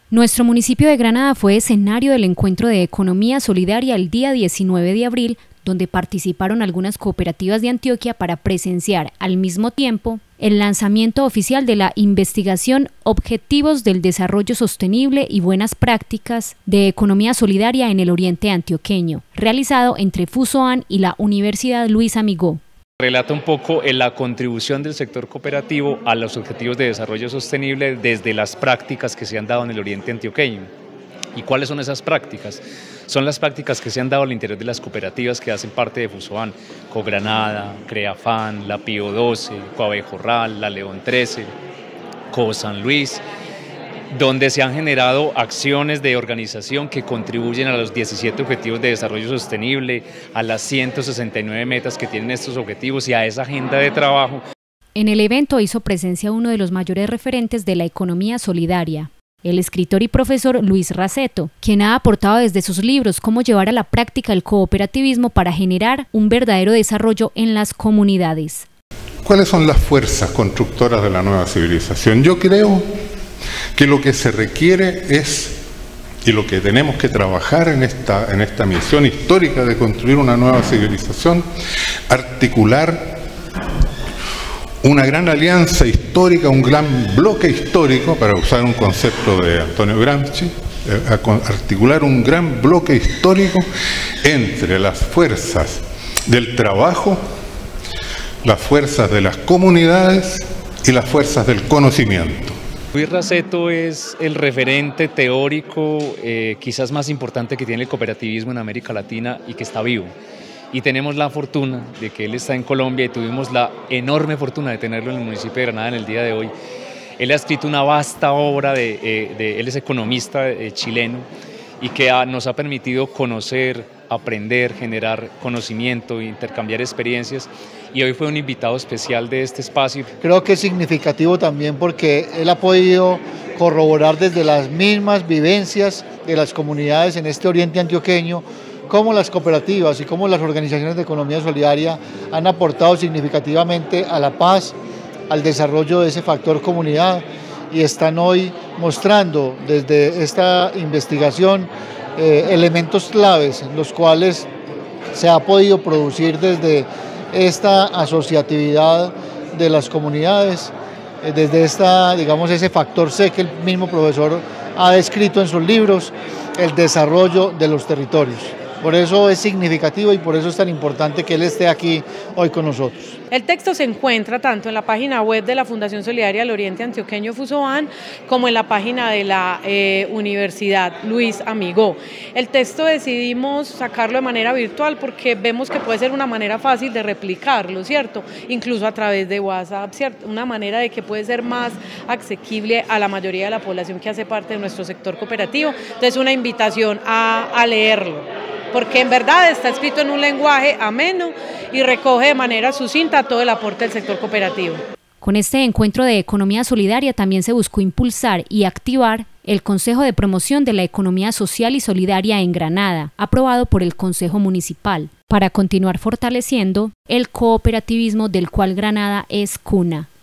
Nuestro municipio de Granada fue escenario del encuentro de economía solidaria el día 19 de abril, donde participaron algunas cooperativas de Antioquia para presenciar al mismo tiempo el lanzamiento oficial de la investigación Objetivos del Desarrollo Sostenible y Buenas Prácticas de Economía Solidaria en el Oriente Antioqueño, realizado entre FUSOAN y la Universidad Luis Amigó. Relata un poco la contribución del sector cooperativo a los objetivos de desarrollo sostenible desde las prácticas que se han dado en el Oriente Antioqueño. ¿Y cuáles son esas prácticas? Son las prácticas que se han dado al interior de las cooperativas que hacen parte de FUSOAN: Cogranada, Creafan, la Pío 12, Coabejorral, la León 13, Co San Luis, donde se han generado acciones de organización que contribuyen a los 17 Objetivos de Desarrollo Sostenible, a las 169 metas que tienen estos objetivos y a esa agenda de trabajo. En el evento hizo presencia uno de los mayores referentes de la economía solidaria, el escritor y profesor Luis Raceto, quien ha aportado desde sus libros cómo llevar a la práctica el cooperativismo para generar un verdadero desarrollo en las comunidades. ¿Cuáles son las fuerzas constructoras de la nueva civilización? Yo creo que lo que se requiere es, y lo que tenemos que trabajar en esta misión histórica de construir una nueva civilización, articular una gran alianza histórica, un gran bloque histórico, para usar un concepto de Antonio Gramsci, articular un gran bloque histórico entre las fuerzas del trabajo, las fuerzas de las comunidades y las fuerzas del conocimiento. Luis Raceto es el referente teórico quizás más importante que tiene el cooperativismo en América Latina y que está vivo. Y tenemos la fortuna de que él está en Colombia y tuvimos la enorme fortuna de tenerlo en el municipio de Granada en el día de hoy. Él ha escrito una vasta obra, él es economista chileno y que nos ha permitido conocer, aprender, generar conocimiento, intercambiar experiencias, y hoy fue un invitado especial de este espacio. Creo que es significativo también porque él ha podido corroborar desde las mismas vivencias de las comunidades en este Oriente Antioqueño cómo las cooperativas y cómo las organizaciones de economía solidaria han aportado significativamente a la paz, al desarrollo de ese factor comunidad, y están hoy mostrando desde esta investigación elementos claves en los cuales se ha podido producir desde esta asociatividad de las comunidades, desde ese factor C que el mismo profesor ha descrito en sus libros, el desarrollo de los territorios. Por eso es significativo y por eso es tan importante que él esté aquí hoy con nosotros. El texto se encuentra tanto en la página web de la Fundación Solidaria del Oriente Antioqueño FUSOAN como en la página de la Universidad Luis Amigó. El texto decidimos sacarlo de manera virtual porque vemos que puede ser una manera fácil de replicarlo, ¿cierto? Incluso a través de WhatsApp, ¿cierto? Una manera de que puede ser más asequible a la mayoría de la población que hace parte de nuestro sector cooperativo. Entonces, una invitación a leerlo, porque en verdad está escrito en un lenguaje ameno y recoge de manera sucinta todo el aporte del sector cooperativo. Con este encuentro de economía solidaria también se buscó impulsar y activar el Consejo de Promoción de la Economía Social y Solidaria en Granada, aprobado por el Consejo Municipal, para continuar fortaleciendo el cooperativismo del cual Granada es cuna.